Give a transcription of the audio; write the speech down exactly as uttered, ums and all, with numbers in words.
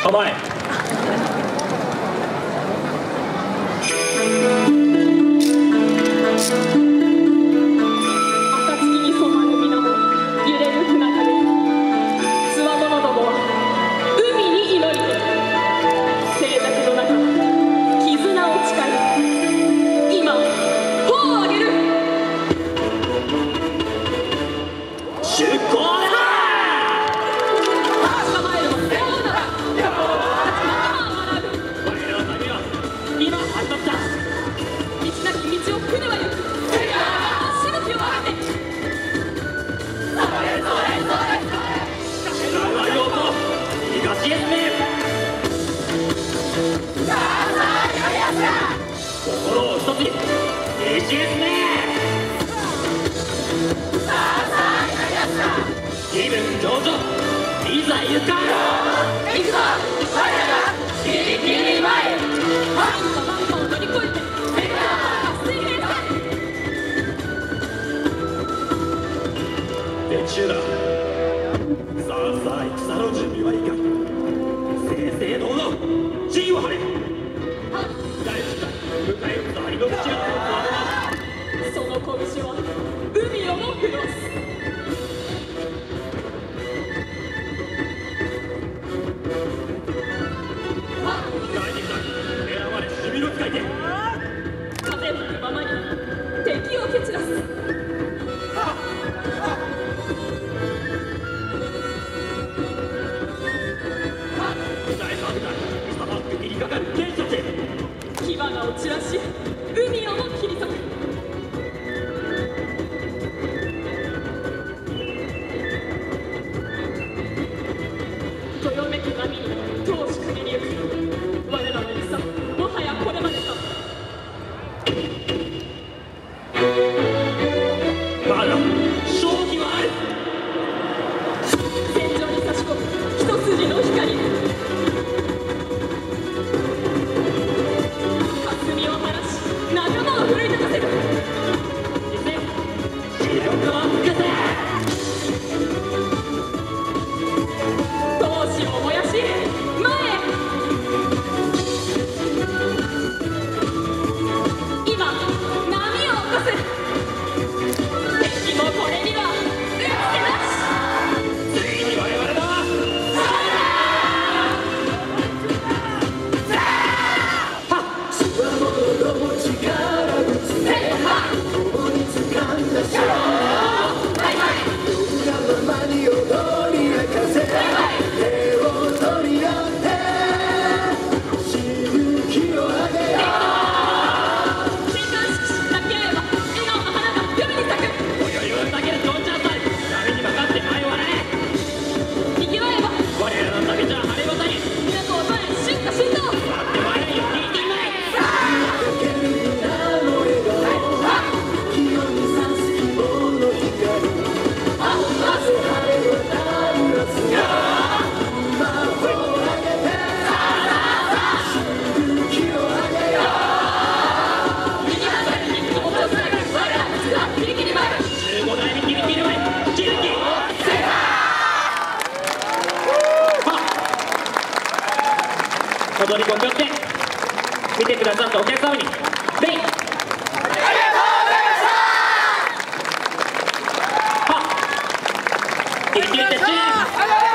構え。 暁に染まる水面、揺れる船影。つわものどもは海に祈りて、静寂の中絆を誓い、今帆を上げる。 出航だ。 捕まえるも背負うなら仲間は学ぶ。 我らの旅は今始まった。 道なき道を船は行く。しぶきを上げて。 北は陽子、東へ進め。心を一つに西へ進め。気分上々、いざ行かん。 行くぞ。我らがギリギリ前。バンババンバを乗り越えて。水平線。 練習だ。さあさあ戦の準備はいいか。正々堂々陣を張れ。大地が迎え撃つ張りの口がその拳は海をも震わす。 大敵だ。選ばれしみの使い手。 風吹くままに敵を蹴散らす。 大サーブだ。ミサバック切りかかる剣術。 火花を散らし海をも切り裂く。どよめく波に闘志かけにゆく。我らの戦もはやこれまでか。 まだ勝機はある。 戦場に差し込む一筋の光。霞を晴らし仲間を奮い立たせる。 視力をつけて。 闘志を燃やし前へ。今波を起こす。敵もこれには打ってなし。 ついに我々だ。踊りご協定見てくださったお客様に全員ありがとうございました。はっ、キリキリ鉄柱。